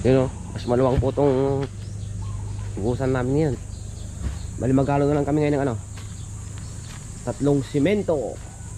Yun o, mas maluwang po itong ugusan namin yan. Bali magkalo na lang kami ngayon ng ano, 3 simento.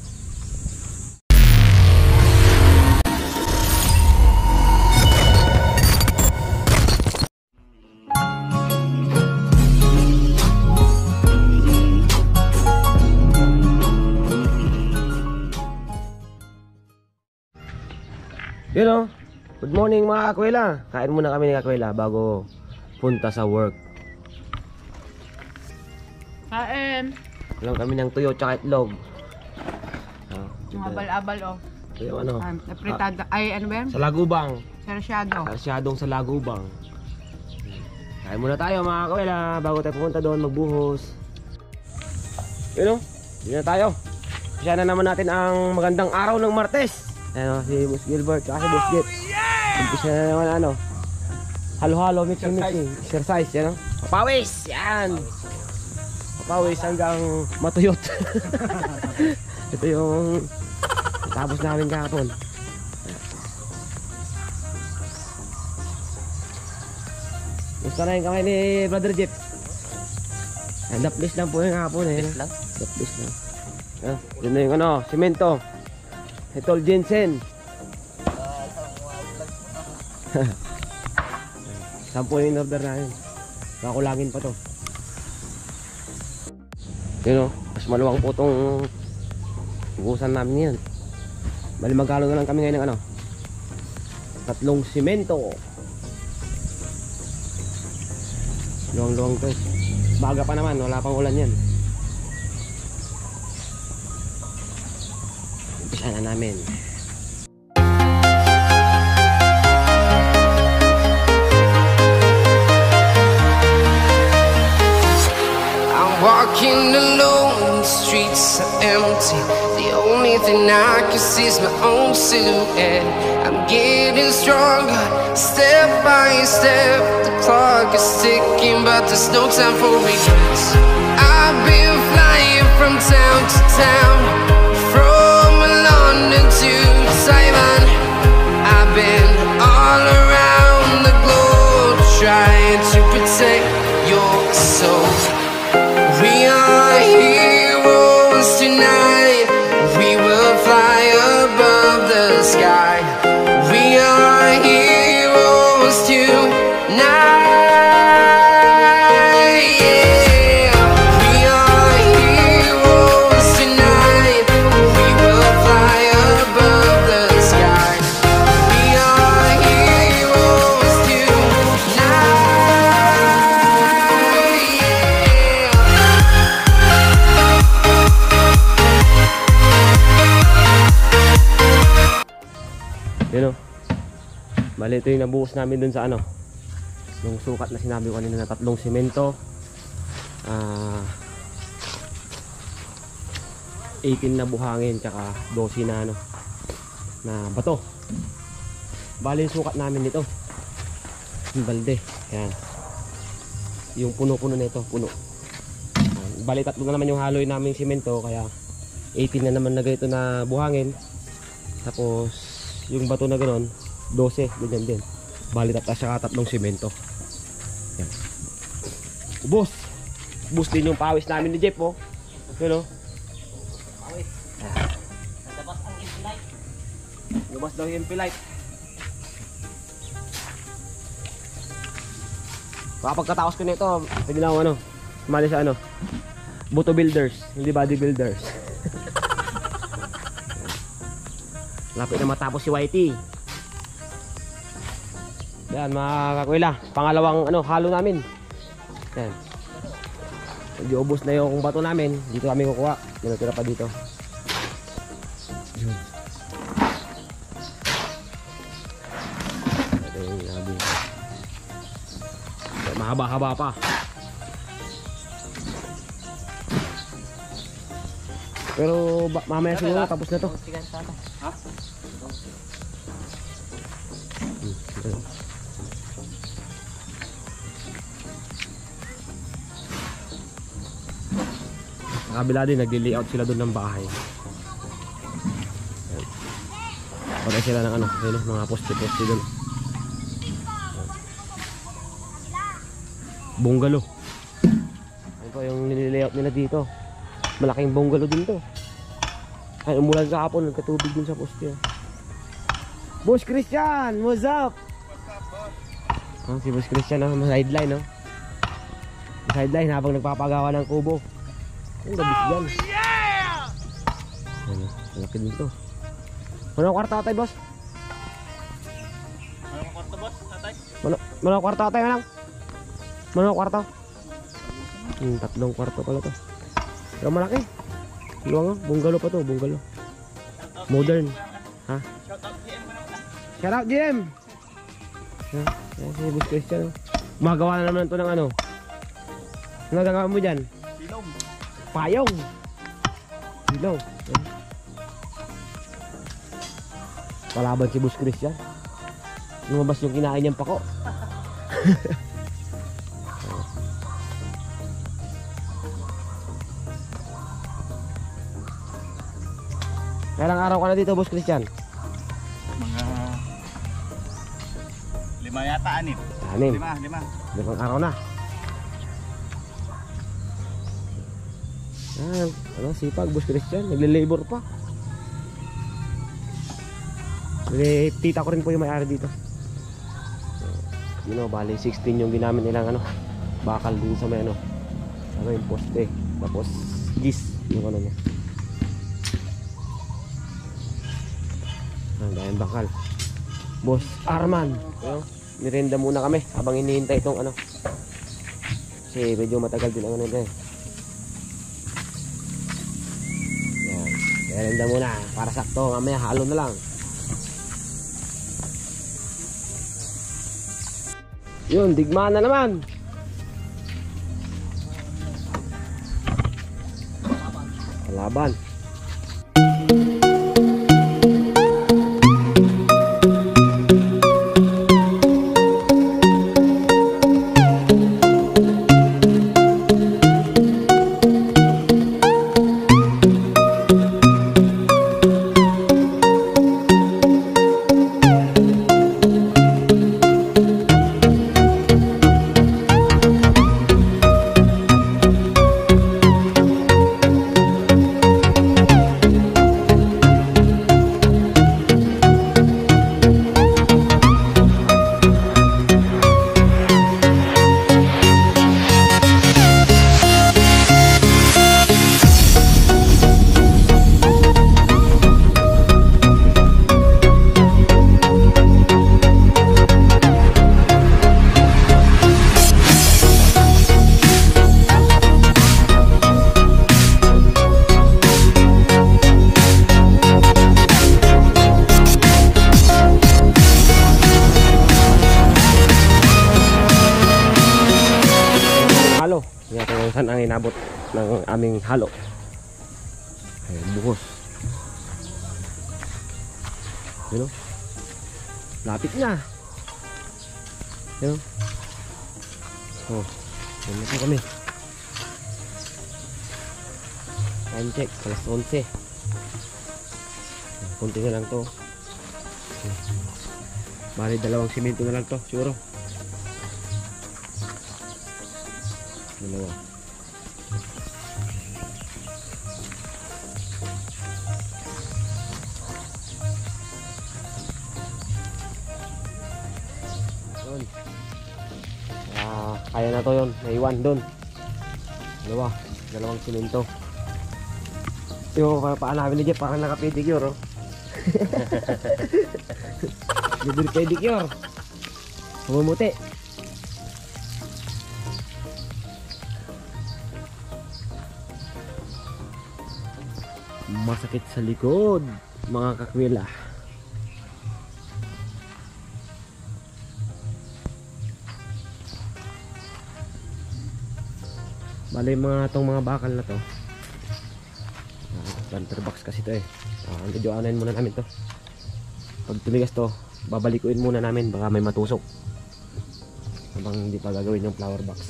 Yun o, good morning mga kakwela. Kain muna kami ni kakwela bago punta sa work. Kain. Alam kami ng tuyo tsaka itlog. Yung abal-abal o. Yung ano? Apritada. Ay ano ba yan? Sa lagubang. Sarsyado. Sarsyadong sa lagubang. Kain muna tayo mga kakwela bago tayo pumunta doon magbuhos. Yun o, yun na tayo. Siya na naman natin ang magandang araw ng Martes. Ayan o, si Boss Gilbert at si Boss Jet. Umpisa na naman ano, halo-halo, mixing. Exercise, yan o. Papawis, yan. Papawis hanggang matuyot. Ito yung tapos namin kahapon. Gusto na yung kamay ni Brother Jeep. Daplis lang po yung kahapon eh. Daplis lang. Yun na yung ano, simento. Ito Jensen. 10 yung order namin. Kakulangin pa to. Yun o, mas maluwang po itong ugusan namin yan. Bali magkalo na lang kami ngayon ng ano, 3 simento. Luwang-luwang to. Baga pa naman, wala pang ulan yan. Umpisa na namin. Walking alone, the streets are empty. The only thing I can see is my own silhouette. I'm getting stronger, step by step. The clock is ticking, but there's no time for regrets. I've been flying from town to town, from London to Taiwan. I've been all around the globe, trying to protect your soul. We are heroes tonight. We will fly above the sky. We are heroes tonight. Yeah. We are heroes tonight. We will fly above the sky. We are heroes tonight. Yun o, bali ito yung nabuhos namin dun sa ano, yung sukat na sinabi ko kanina na 3 simento, 18 na buhangin tsaka 12 na ano, na bato. Bali yung sukat namin nito, yung balde, yan, yung puno-puno nito, puno. Bali 3 na naman yung haloy namin simento, kaya 18 na naman na ganito na buhangin. Tapos yung bato na gano'n 12, ganyan din. Bali tapos siya 3 simento. Yan. Ubos. Ubos din yung pawis namin ni Jeff oh. Yun oh. Pawis. Labas ang impilite. Labas daw yung impilite. Kapagkatapos ko nito, pwede lang ano, sumali sa ano, Buto Builders, hindi bodybuilders. Lapit na matapos si YT. Yan mga kakwela, pangalawang ano, halo namin. Yan. Medyo ubos na yung bato namin. Dito kami kukuha. Tinatira pa dito. Ito yung labi. Mahaba-haba pa. Pero mamaya siguro tapos na to. Ha? Sa kabila din, nagli-layout sila doon ng bahay. Patay sila ng ano, mga poste-poste doon. bungalow. Ayun po yung nililayout nila dito. Malaking bungalow din to. Ay, umulan kahapon, nagkatubig din sa poste. Boss Christian, what's up? Si Boss Christian, sideline, no? Sideline habang nagpapagawa ng kubo. Ang gabis dyan. Ano, malaki din to. Manong kwarta tatay, boss? Manong kwarta, boss, tatay? Manong kwarta tatay, manang? Manong kwarta? 3 kwarto pala to. Pero malaki. Luwang, bungalow pa to, bungalow. Modern. Ha? Shout out GM. Yan si Boss Christian. Magawa na naman to ng ano. Ano gagawin mo dyan? Silong. Payong. Silong. Palaban si Boss Christian. Lumabas yung kinain niyang pako. Kailang araw ka na dito, Boss Christian? Mga 5 yata, 6. 6. 5. 5 araw na. Ano, sipag, Boss Christian. Nagle-labor pa. Tita ko rin po yung may-ari dito. Bali 16 yung ginamit nilang ano, bakal din sa may ano, yung poste. Tapos gis yung ano niya. Dahil bakal. Boss Arman, mirenda muna kami habang hinihintay itong ano. Kasi medyo matagal din ang ano nito. Yan. Mirenda muna para sakto, mamaya halo na lang. Yun, digmaan na naman. Laban. Saan ang inabot ng aming halo. Ay, buhos. Yun o. Lapit na. Yun o. Oh, yun na po kami. Time check, alas 11. Kunti na lang to. Bali 2 simento na lang to, siguro. 2. Kaya na to yun, naiwan dun. 2 simento. Yung paan namin ni Jeff parang naka-pedicure, oh. Bibili pedicure. Humumuti. Masakit sa likod, mga kakwila. Bale itong mga bakal na to, planter box kasi to eh. Medyo anayin muna namin to. Pag tumigas to, babalikuin muna namin, baka may matusok habang hindi pa gagawin yung flower box.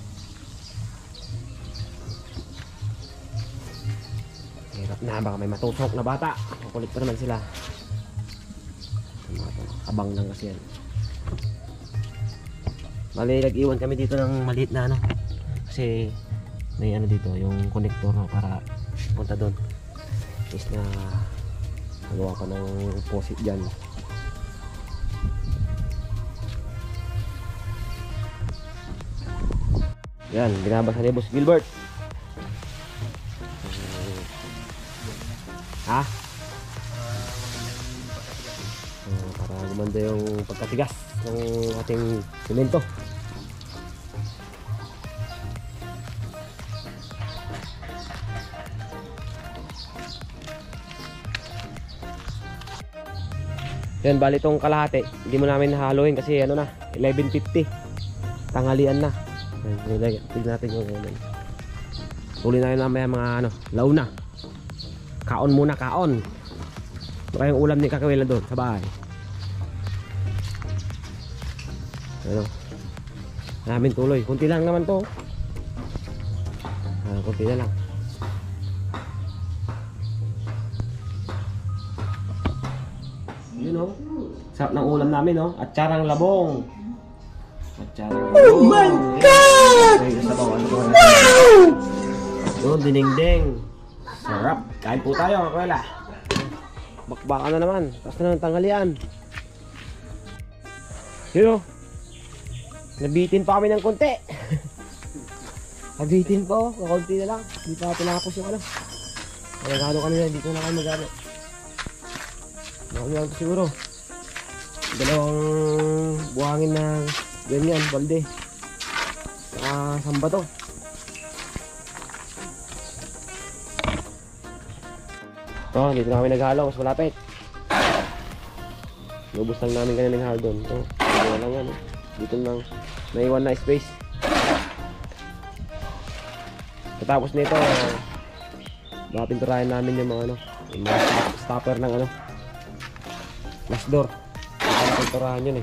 Hirap na, baka may matusok na bata. Makulit pa naman sila. Abang lang kasi yan. Bali, nag-iwan kami dito ng maliit na ano. Kasi may ano dito, yung connector no, para punta doon. Is na nagawa pa ng posit dyan. Yan, binabasa ni Boss Gilbert. Ha? Para gumanda yung pagkatigas ng ating semento. Yan, bali itong kalahati hindi mo namin haluin kasi ano na 11:50 tanghalian na. Tignan natin yung ano. Tuloy na yun mamaya mga ano, launa. Kaon muna, kaon. Ito kayong ulam ni Kakawela doon sa bahay. Ano? Namin tuloy. Kunti lang naman to. Kunti na lang. Yun o. Sarap ng ulam namin o. Atsarang labong. Oh my God! Wow! Doon, dinengdeng. Sarap. Kain po tayo, Kakawela. Bakbakan na naman. Tapos na ng tanghalian. Yun o. Nabitin pa kami ng konti. Nabitin pa o. Kakunti na lang. Hindi pa tinapos yung ano. Magagano kanina. Dito na kayo magano. Magagano lang ito siguro. Dalawang buhangin na ganyan, balde. Samba to. Ito, dito na kami naghalo. Mas malapit. Lubos lang namin kanina naghalo doon. Ito, dito lang yan. Dito lang. Naiwan na space. Katapos nito, baka pinturahin namin yung mga ano, yung mga stopper ng ano, glass door. Baka pinturahan yun eh.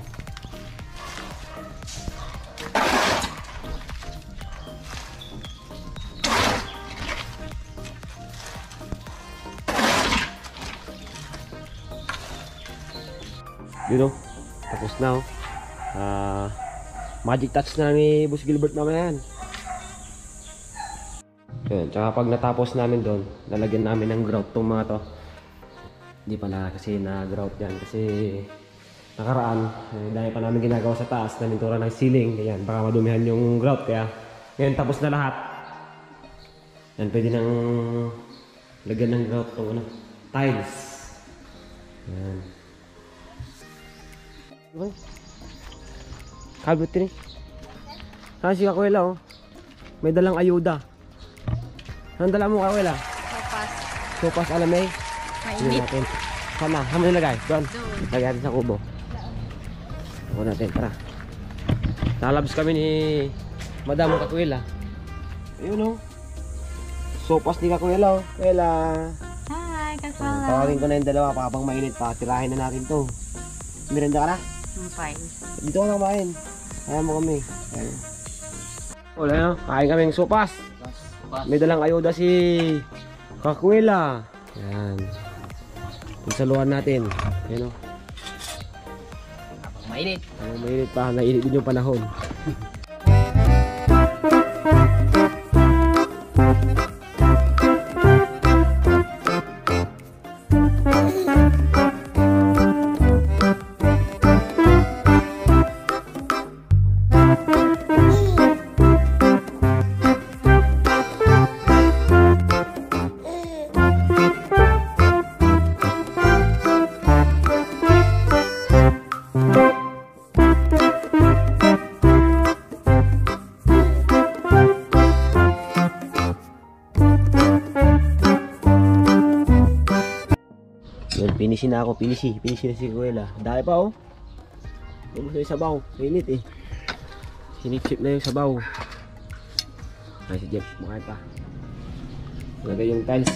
Yun o, tapos na o. Magic touch na ni Boss Gilbert mamaya yan. Yun, tsaka pag natapos namin doon, lalagyan namin ng grout tong mga to. Hindi pala kasi na-grout yan kasi nakaraan, dahil pa namin ginagawa sa taas, namintura ng ceiling, ganyan, baka madumihan yung grout. Kaya ngayon tapos na lahat. Yan, pwede nang lagyan ng grout tong ano, tiles. Yan. Okay. Kalbot din eh. Saan si Kakawela oh? May dalang ayuda. Anong dala mo, Kakawela? Sopas. Sopas alamay. Mainit. Natin. Sama, saan mo nilagay? Doon. Lagay natin sa kubo. Ako natin, tara. Nalabs kami ni Madam Kakawela. Ayun oh. Sopas ni Kakawela oh. Kakawela. Hi, Kakawela. Tawagin ko na yung dalawa para pang mainit pa. Tirahin na natin to. Miranda ka na? Fine. Dito ka na kumain. Kaya mo kami. Ayan. Wala na. Kain kaming sopas. May dalang ayuda si Kakawela. Ayan. Pagsaluhan natin. Ayan o. Mainit. Mainit pa. Nainit din yung panahon. Pinisi na ako, pinisi na si Kakawela. Dahil pa oh. Ubus na yung sabaw, mainit eh. Sinip-sip na yung sabaw. Ay si Jeff, makain pa. Lagay yung tiles.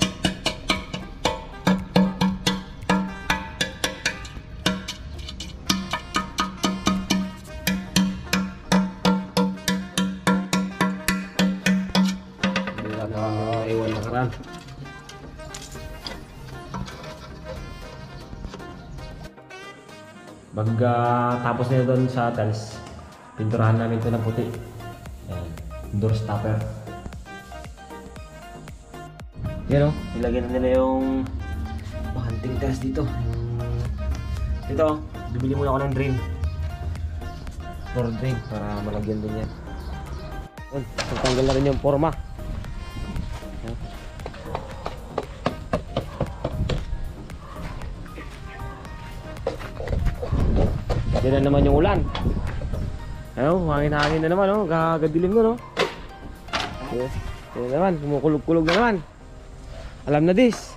Wala na iwan na karan. Tapos na doon sa tiles, Pinturahan namin ito ng puti. Yan. Door stopper. Yan o. Ilagyan na nila yung hunting test dito. Dito, bibili muna ako ng drain. Floor drain para malagyan din yan. Yun, tanggal na rin yung forma. Yan. Yan na naman yung ulan. Ayun, hangin-hangin na naman, oh. Gagadilim na, no? Yes. Yan naman, kumukulog-kulog na naman. Alam na this.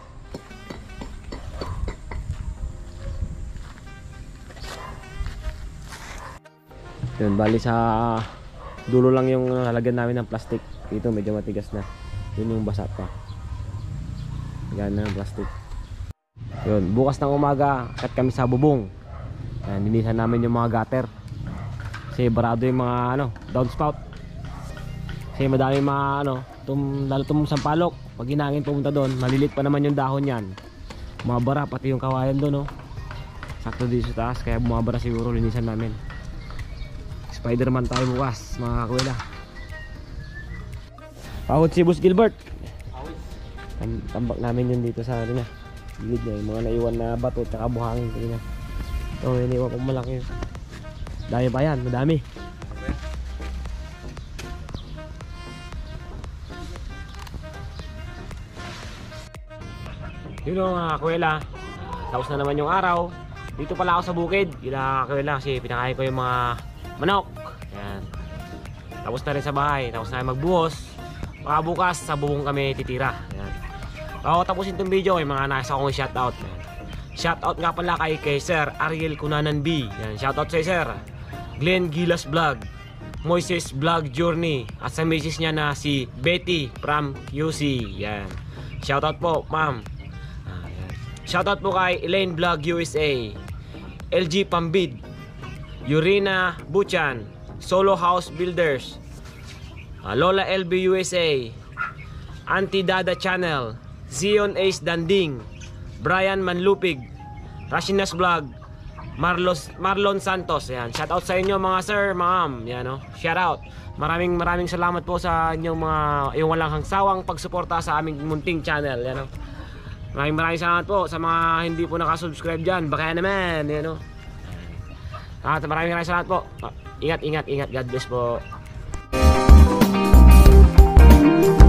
Yun, bali sa dulo lang yung halagyan namin ng plastic. Dito medyo matigas na. Yun yung basa pa. Gana ng plastic. Yun, bukas ng umaga, kat kami sa bubong. Yan, linisan namin yung mga gutter. Kasi barado yung mga downspout. Kasi madami mga lalo itong sampalok. Pag hinangin pumunta doon, malilit pa naman yung dahon yan. Bumabara pati yung kawayan doon, sakto dito sa taas, kaya bumabara siguro, linisan namin. Spiderman tayo bukas, mga kakuwela. Pahod si Boss Gilbert. Tambak namin yun dito sa gilid niya, yung mga naiwan na bato at buhangin. Ito, iniwan ko malaki. Dami pa yan, madami. Yun o mga kakuwela, tapos na naman yung araw. Dito pala ako sa bukid, kila kakuwela, kasi pinakain ko yung mga manok. Yan. Tapos na rin sa bahay, tapos na magbuhos. Baka bukas sa bubong kami titira. Yan. Bago tapusin itong video, may mga nasa akong shoutout. Shoutout nga pala kay Sir Ariel Cunanan B. Yan. Shoutout sa Sir Glenn Gilas Vlog, Moises Vlog Journey, at sa misis niya na si Betty from QC. Yan. Shoutout po, ma'am. Shoutout po kay Elaine Vlog USA, LG Pambid, Yurina Buchan, Solo House Builders, Lola LB USA, Auntie Dada Channel, Zion Ace Danding, Brian Manlupig, Rashina's Vlog, Marlon Santos. Yan. Shoutout sa inyo mga sir, ma'am. Yan, shoutout. Maraming salamat po sa inyong mga yung walang hangsawang pagsuporta sa aming munting channel. Yan, Maraming salamat po sa mga hindi po nakasubscribe dyan. Baka naman, At maraming salamat po. Ingat. God bless po.